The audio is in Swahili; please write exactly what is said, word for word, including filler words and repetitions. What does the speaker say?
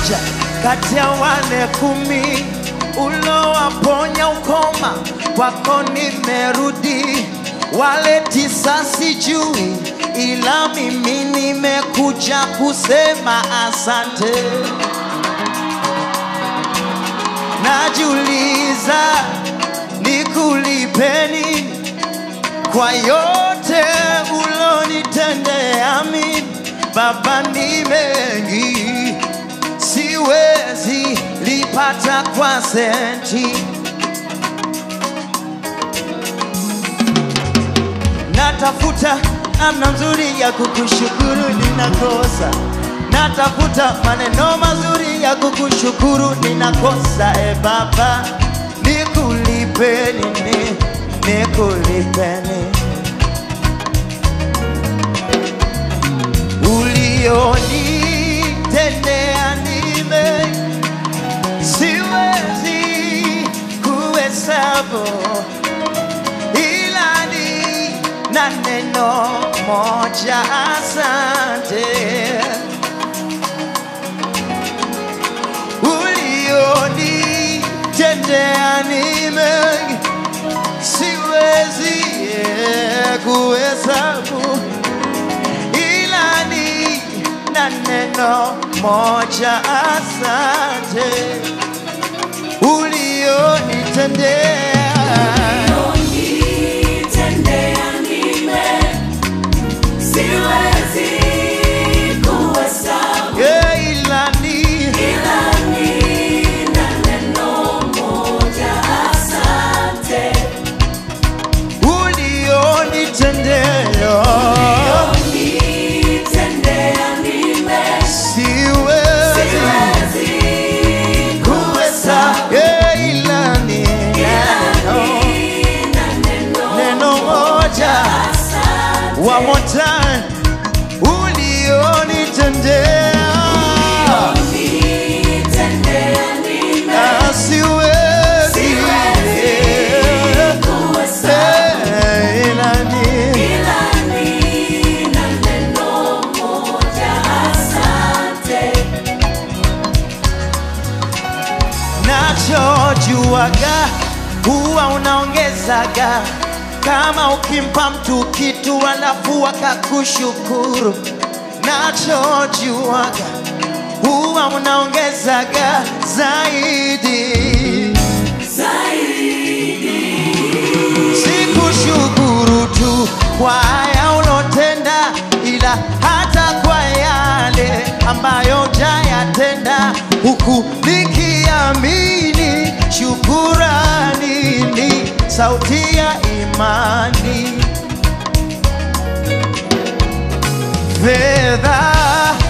mmoja kati ya wale kumi ulowaponya ukoma, kwako nimerudi. Wale tisa sijui, ila mimi nimekuja kusema asante. Najiuliza nikulipeni kwa yote ulonitendea mimi. Baba, ni mengi siwezi lipata kwa senti. Natafuta namna nzuri ya kukushukuru, ninakosa. Natafuta maneno mazuri ya kukushukuru, ninakosa. E Baba, nikulipe nini? Nikulipe nini? Ulionitendea ni mengi, siwezi kuhesabu, ila ni na neno moja, asante. Ulionitendea ni mengi, siwezi kuhesabu, ila ni na neno moja, asante. Ulionitendea one more time. Ulionitendea siwezi kuhesabu, ila ni na neno moja, asante. Nachojuaga huwa unaongezaga, kama ukimpa mtu kitu alafu akakushukuru. Nachojuaga huwa unaongezaga zaidi, zaidi. Sikushukuru tu kwa haya ulotenda, ila hata kwa yale ambayo hujayatenda, huku nikiamini shukurani ni sauti ya imani. Fedha